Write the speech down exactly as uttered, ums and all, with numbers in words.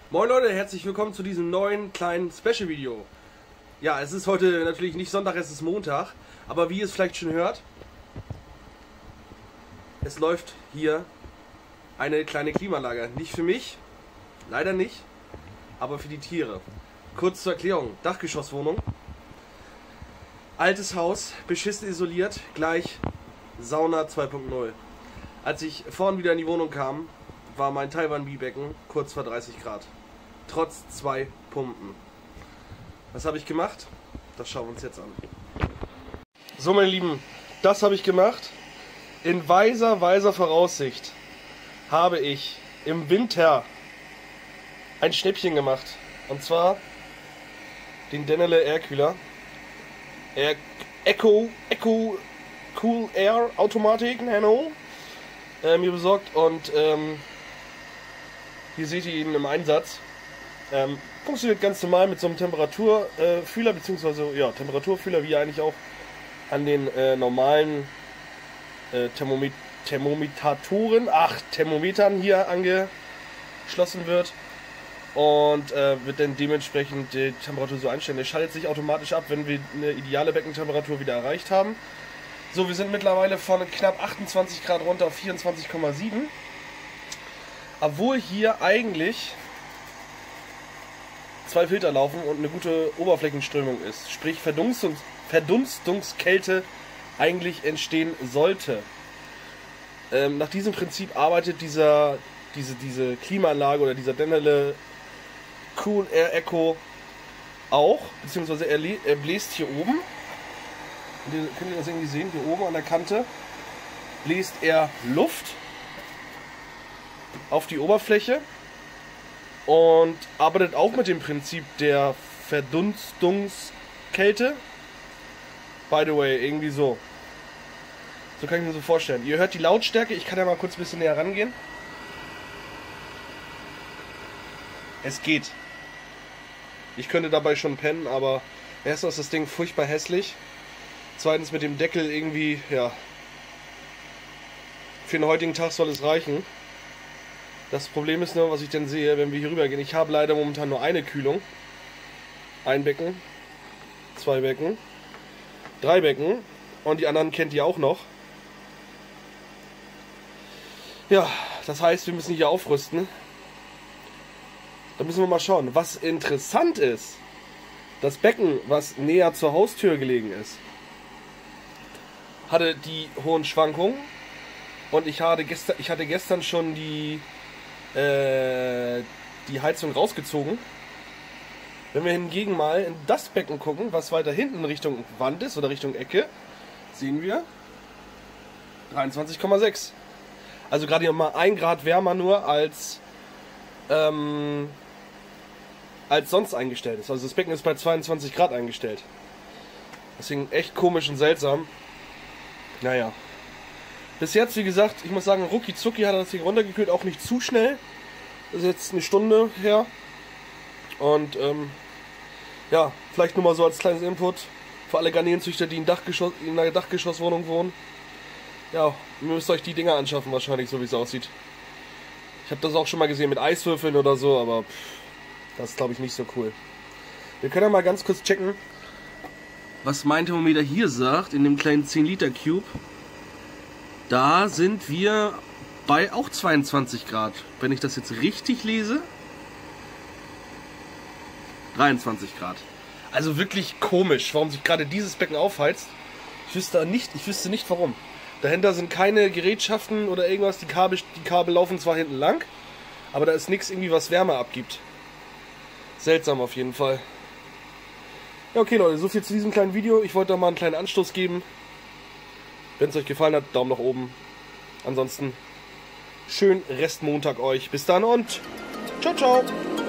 Moin Leute, herzlich willkommen zu diesem neuen kleinen Special-Video. Ja, es ist heute natürlich nicht Sonntag, es ist Montag, aber wie ihr es vielleicht schon hört, es läuft hier eine kleine Klimaanlage. Nicht für mich, leider nicht, aber für die Tiere. Kurz zur Erklärung, Dachgeschosswohnung, altes Haus, beschissen isoliert, gleich Sauna zwei Punkt null. Als ich vorhin wieder in die Wohnung kam, war mein Taiwan-Bi-Becken kurz vor dreißig Grad. Trotz zwei Pumpen. Was habe ich gemacht? Das schauen wir uns jetzt an. So meine Lieben, das habe ich gemacht. In weiser, weiser Voraussicht habe ich im Winter ein Schnäppchen gemacht. Und zwar den Dennerle Air Kühler. Air Echo, Echo Cool Air Automatik Nano. Äh, mir besorgt und ähm, hier seht ihr ihn im Einsatz. Ähm, funktioniert ganz normal mit so einem Temperaturfühler, äh, beziehungsweise ja, Temperaturfühler, wie er eigentlich auch an den äh, normalen äh, Thermomet Thermometatoren, ach, Thermometern hier angeschlossen wird und äh, wird dann dementsprechend die Temperatur so einstellen. Der schaltet sich automatisch ab, wenn wir eine ideale Beckentemperatur wieder erreicht haben. So, wir sind mittlerweile von knapp achtundzwanzig Grad runter auf vierundzwanzig Komma sieben. Obwohl hier eigentlich zwei Filter laufen und eine gute Oberflächenströmung ist, sprich Verdunstungs Verdunstungskälte eigentlich entstehen sollte. Ähm, nach diesem Prinzip arbeitet dieser, diese, diese Klimaanlage oder dieser Dennerle Cool Air Echo auch, beziehungsweise er, er bläst hier oben, könnt ihr das irgendwie sehen, hier oben an der Kante bläst er Luft auf die Oberfläche und arbeitet auch mit dem Prinzip der Verdunstungskälte. By the way, irgendwie so. So kann ich mir so vorstellen. Ihr hört die Lautstärke, ich kann ja mal kurz ein bisschen näher rangehen. Es geht. Ich könnte dabei schon pennen, aber erstens ist das Ding furchtbar hässlich. Zweitens mit dem Deckel irgendwie, ja, für den heutigen Tag soll es reichen. Das Problem ist nur, was ich denn sehe, wenn wir hier rüber gehen. Ich habe leider momentan nur eine Kühlung. Ein Becken, zwei Becken, drei Becken und die anderen kennt ihr auch noch. Ja, das heißt, wir müssen hier aufrüsten. Da müssen wir mal schauen. Was interessant ist, das Becken, was näher zur Haustür gelegen ist, hatte die hohen Schwankungen und ich hatte gestern, ich hatte gestern schon die die Heizung rausgezogen. Wenn wir hingegen mal in das Becken gucken, was weiter hinten Richtung Wand ist oder Richtung Ecke, sehen wir dreiundzwanzig Komma sechs. Also gerade mal ein Grad wärmer nur als ähm, als sonst eingestellt ist. Also das Becken ist bei zweiundzwanzig Grad eingestellt. Deswegen echt komisch und seltsam. Naja. Bis jetzt, wie gesagt, ich muss sagen, rucki zucki hat er das hier runtergekühlt, auch nicht zu schnell. Das ist jetzt eine Stunde her. Und ähm, ja, vielleicht nur mal so als kleines Input für alle Garnelenzüchter, die in, Dachgeschoss, in einer Dachgeschosswohnung wohnen. Ja, ihr müsst euch die Dinger anschaffen, wahrscheinlich, so wie es aussieht. Ich habe das auch schon mal gesehen mit Eiswürfeln oder so, aber pff, das ist, glaube ich, nicht so cool. Wir können ja mal ganz kurz checken, was mein Thermometer hier sagt, in dem kleinen zehn Liter Cube. Da sind wir bei auch zweiundzwanzig Grad. Wenn ich das jetzt richtig lese, dreiundzwanzig Grad. Also wirklich komisch, warum sich gerade dieses Becken aufheizt. Ich wüsste nicht, ich wüsste nicht warum. Dahinter sind keine Gerätschaften oder irgendwas. Die Kabel, die Kabel laufen zwar hinten lang, aber da ist nichts irgendwie, was Wärme abgibt. Seltsam auf jeden Fall. Ja, okay Leute, so viel zu diesem kleinen Video. Ich wollte da mal einen kleinen Anstoß geben. Wenn es euch gefallen hat, Daumen nach oben. Ansonsten schönen Restmontag euch. Bis dann und ciao, ciao.